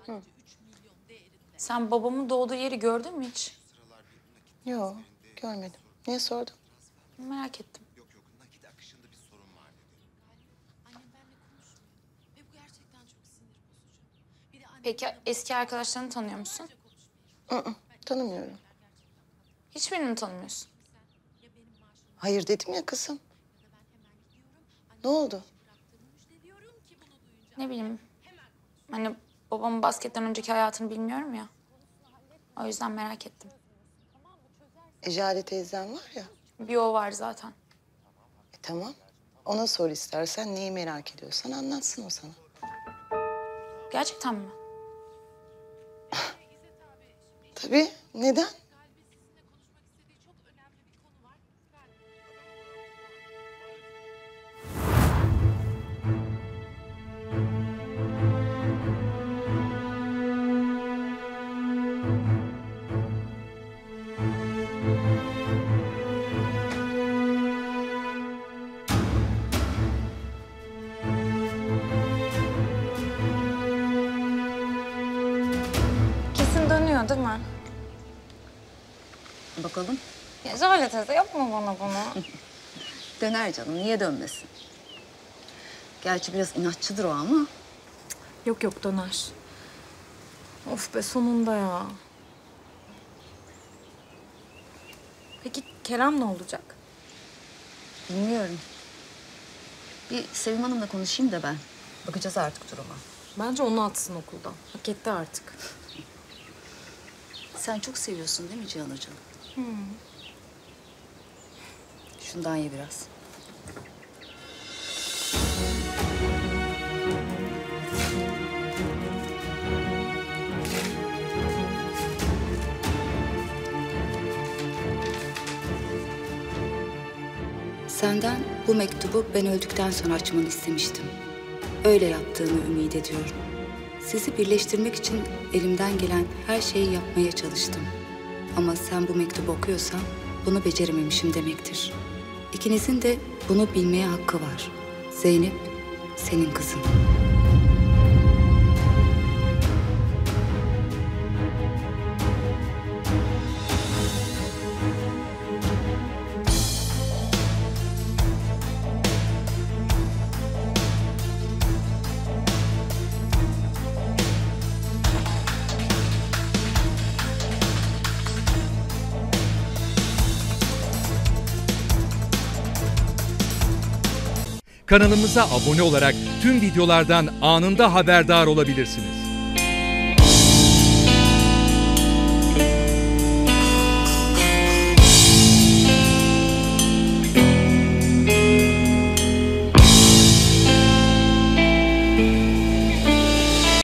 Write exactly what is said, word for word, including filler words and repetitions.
Hı. Sen babamın doğduğu yeri gördün mü hiç? Yok, görmedim. Niye sordun? Merak ettim. Peki eski arkadaşlarını tanıyor musun? Hı hı, tanımıyorum. Hiçbirini mi tanımıyorsun? Hayır dedim ya kızım. Ne oldu? Ne bileyim. Hani babamın basketten önceki hayatını bilmiyorum ya. O yüzden merak ettim. Ecale teyzem var ya. Bir o var zaten. E, tamam. Ona sor istersen neyi merak ediyorsan anlatsın o sana. Gerçekten mi? Tabii. Neden? Kesin dönüyor değil mi? Bakalım. Ya Jale teyze yapma bana bunu. Döner canım, niye dönmesin? Gerçi biraz inatçıdır o ama. Yok yok döner. Of be sonunda ya. Peki Kerem ne olacak? Bilmiyorum. Bir Sevim Hanım'la konuşayım da ben. Bakacağız artık duruma. Bence onu atsın okuldan. Hak etti artık. Sen çok seviyorsun değil mi Cihan Hocam? Hmm. Şundan ye biraz. Senden bu mektubu ben öldükten sonra açmanı istemiştim. Öyle yaptığını ümit ediyorum. Sizi birleştirmek için elimden gelen her şeyi yapmaya çalıştım. Ama sen bu mektubu okuyorsan bunu becerememişim demektir. İkinizin de bunu bilmeye hakkı var. Zeynep senin kızın. Kanalımıza abone olarak tüm videolardan anında haberdar olabilirsiniz.